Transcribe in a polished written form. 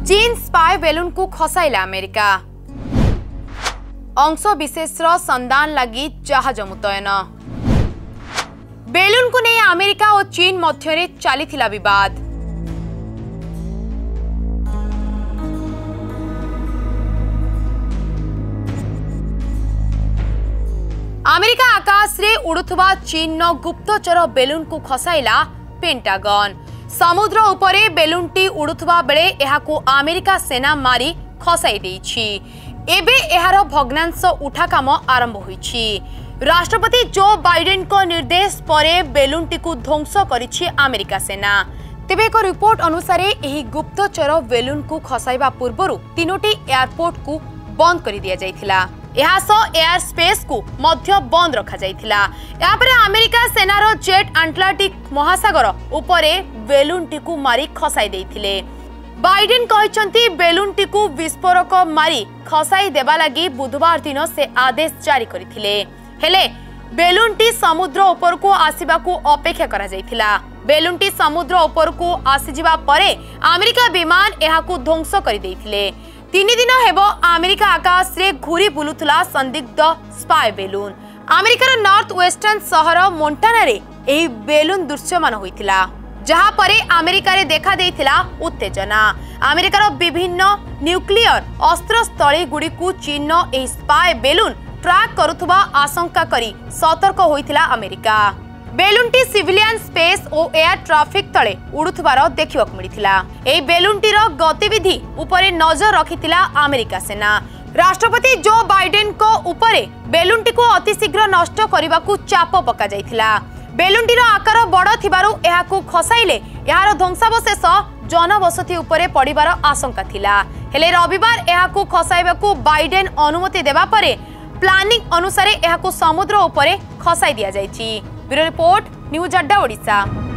चीन spy balloon को खसाइला America. अंश विशेषर संधान लगी जहाज मुतयन। बेलून को नहीं अमेरिका और चीन मध्य चली विवाद। अमेरिका आकाश रे उड़ुथुबा चीन गुप्तचर बेलून को खसाइला पेंटागन। समुद्र उपरे बेलूनटी उड़ुथुबा बेले एहाकु अमेरिका सेना मारी खसाई देइछि। एबे एहार भग्नांश उठा काम आरंभ होइछि। राष्ट्रपति जो बाइडेन को निर्देश परे बेलूनटी को ध्वंस करिछि अमेरिका सेना। तेबे एक रिपोर्ट अनुसार एही गुप्तचर बेलून को खसाइबा पूर्वरु तीनोटी एयरपोर्ट को बंद कर दिया जाइथिला। एयर स्पेस को मध्य बंद रखा जाइथिला। यापरे अमेरिका सेनार जेट अटलांटिक महासागर उपरे बेलूनटी को मारी खसाई देइथिले। बाइडेन कहिसंती बेलूनटी को विस्फोरक मारी खसाई देबा लागि बुधवार दिन से आदेश जारी करिथिले। हेले बेलूनटी समुद्र ऊपर को आसीबा को अपेक्षा करा जाइथिला। बेलूनटी समुद्र ऊपर को आसीजिबा परे अमेरिका विमान एहाकु ध्वंस करि देइथिले। 3 दिन हेबो अमेरिका आकाश रे घूरी बुलुथला संदिग्ध स्पाई बेलून। अमेरिकार नॉर्थ वेस्टर्न शहर मोंटाना रे एही बेलून दृश्यमान होइथिला, जहां परे अमेरिका रे देखा देइथिला उत्तेजना। अमेरिकार विभिन्न न्यूक्लियर अस्त्र स्थली गुडी को चीन एही स्पाई बेलून ट्रैक करुथुबा आशंका करी सतर्क होइथिला अमेरिका। बेलूनटी सिविलियन स्पेस और एयर ट्रैफिक तले उड़ुथुबार देखिबाक मिलिथिला। एही बेलूनटीर गतिविधि उपरे नजर रखिथिला अमेरिका सेना। राष्ट्रपति जो बाइडेन को उपरे बेलूनटी को अतिशीघ्र नष्ट करबाकू चाप पका जाइथिला। बेलूनटीर आकार बड़ थिबारु एहाकू खसाइले एहार ध्वंसावशेष जनबसति उपरे पड़िबार आशंका थिला। हेले रविवार एहाकू खसाइबाकू बाइडेन अनुमति देबा परे प्लानिंग अनुसार एहाकू समुद्र उपरे खसाई दिया जाइछि। ब्यूरो रिपोर्ट न्यूज अड्डा ओडिशा।